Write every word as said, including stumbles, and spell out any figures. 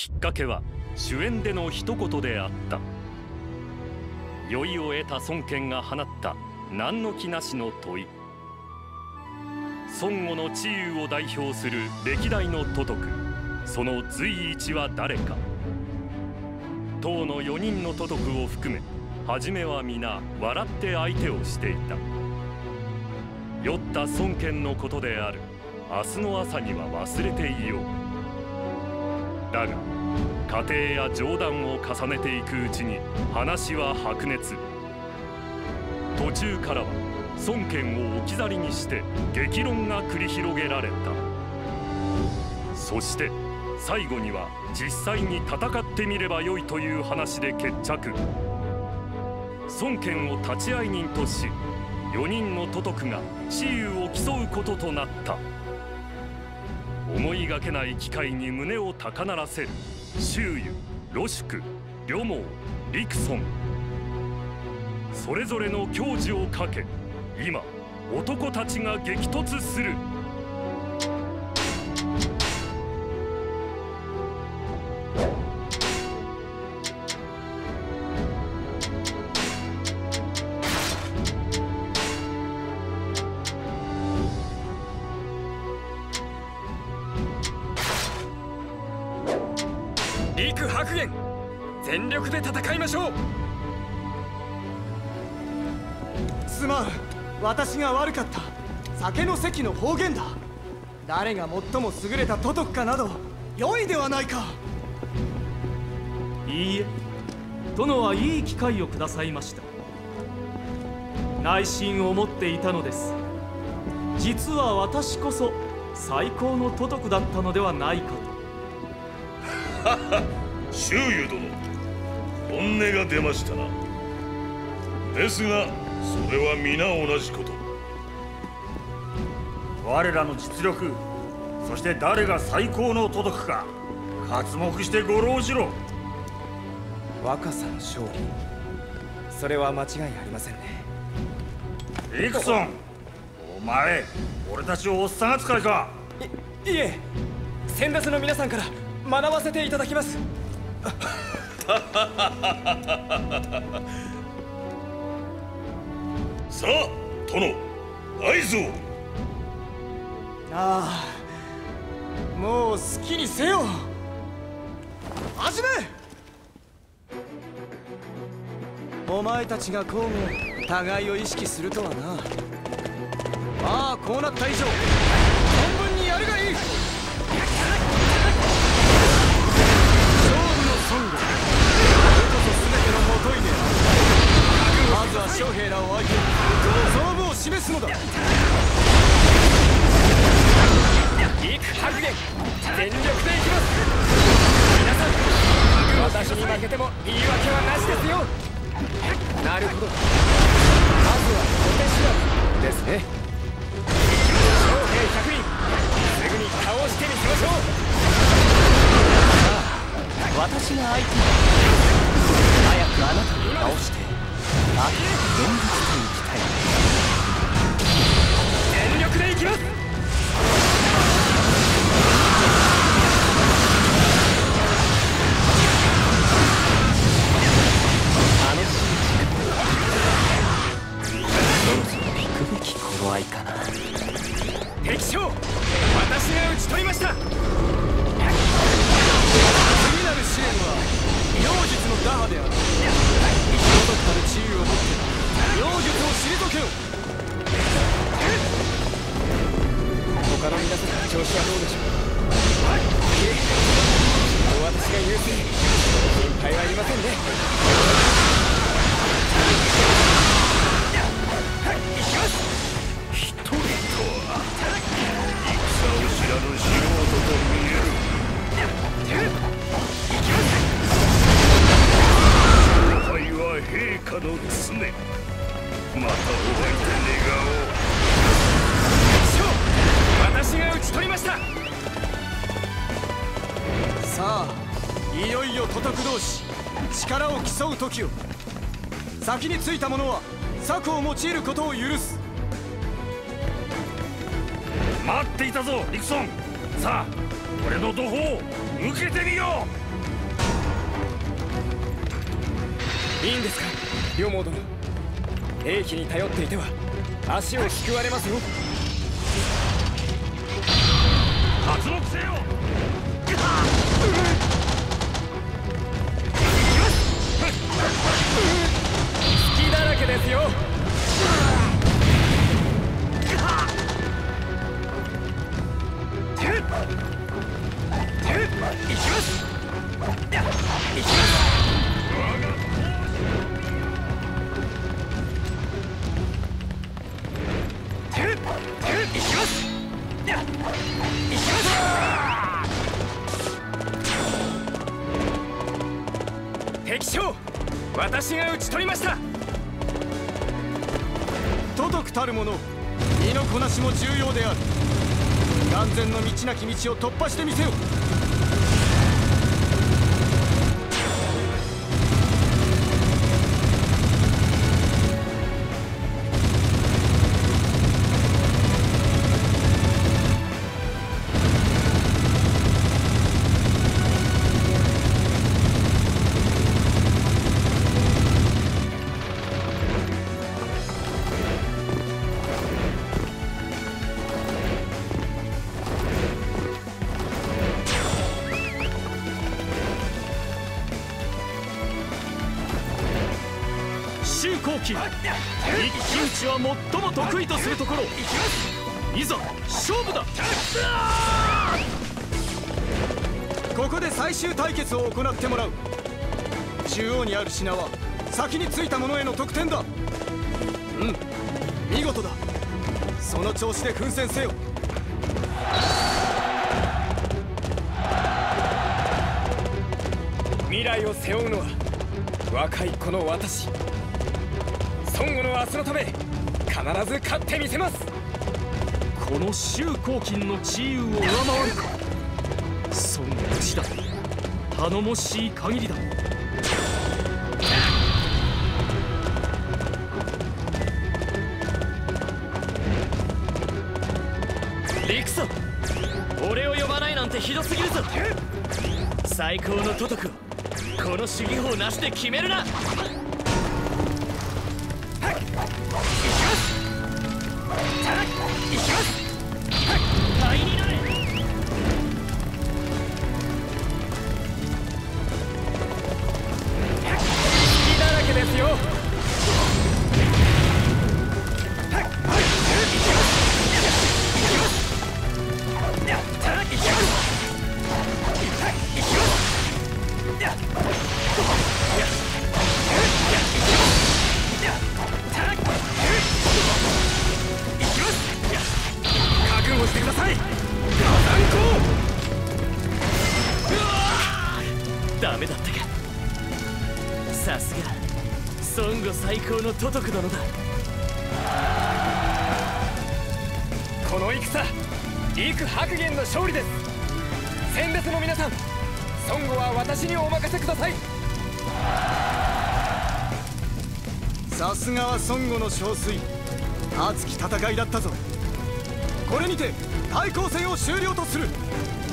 きっかけは主演での一言であった。酔いを得た孫権が放った何の気なしの問い。孫悟の知勇を代表する歴代の都督、その随一は誰か。唐のよにんの都督を含め、初めは皆笑って相手をしていた。酔った孫権のことである。明日の朝には忘れていよう。だが過程や冗談を重ねていくうちに話は白熱。途中からは孫権を置き去りにして激論が繰り広げられた。そして最後には実際に戦ってみればよいという話で決着。孫権を立会人とし、よにんの都督が知勇を競うこととなった。思いがけない機会に胸を高鳴らせる周瑜、呂宿、呂蒙、陸遜。それぞれの矜持をかけ、今男たちが激突する。 陸白玄、全力で戦いましょう。 すまん、私が悪かった。酒の席の方言だ。誰が最も優れた都督かなど良いではないか。 いいえ、殿はいい機会をくださいました。内心思っていたのです。実は私こそ最高の都督だったのではないかと。 周瑜殿、本音が出ましたな。ですがそれは皆同じこと。 我らの実力、そして誰が最高の都督か刮目してご覧じろ。 若さの勝利、それは間違いありませんね。 陸遜、お前俺たちをおっさん扱いか。 いいえ、先達の皆さんから学ばせていただきます。 さあ殿、合図を。 ああ、もう好きにせよ。始め。お前たちが交互互いを意識するとはな。まあこうなった以上存分にやるがいい。孫悟、これこそ全ての元いである。まずは将兵らを相手にその部を示すのだ。 陸白玄、全力でいきます。皆さん、私に負けても言い訳はなしですよ。なるほど、まずは小手調べですね。将兵ひゃくにん、すぐに倒してみせましょう。 私が相手だ。早くあなたに倒してあと現実といきたい。 全力でいきます。 楽しい時間そろそろ引くべき頃合いかな。 敵将、私が討ち取りました。 次なる試練は妖術の打破である。孤独たる知恵を持って妖術を退けよ。 他の皆さんの調子はどうでしょう。いえ、もう私が優勢、心配はいりませんね。はい、行きます。 一人とは戦を知らぬ素人と見える。勝敗は陛下の常。またお会いで願おう。 私が討ち取りました。 さあ、いよいよ都督同士力を競う時を。先についた者は策を用いることを許す。 待っていたぞ陸遜。さあ俺の怒砲を受けてみよう。 いいんですか両毛殿。兵器に頼っていては足をすくわれますよ。 発目せよ。 隙だらけですよ。行きます。行きます。敵将、私が討ち取りました。 都督たる者、身のこなしも重要である。眼前の道なき道を突破してみせよ。 周公騎、一騎打ちは最も得意とするところ。いざ勝負だ。 ここで最終対決を行ってもらう。中央にある品は先についた者への得点だ。うん、見事だ。その調子で奮戦せよ。 未来を背負うのは若いこの私。孫悟の明日のため必ず勝ってみせます。 この周公金の地位を上回るか。孫悟の地だ。頼もしい限りだ。 リクソン、俺を呼ばないなんてひどすぎるぞ。最高の都督をこの主義法なしで決めるな。倍になれ。 隙だらけですよ。覚悟してください。 ダメだったか。さすが孫悟最高の都督殿だ。 この戦、陸白玄の勝利です。戦列の皆さん、孫悟は私にお任せください。 さすがは孫悟の憔悴。熱き戦いだったぞ。これにて対抗戦を終了とする。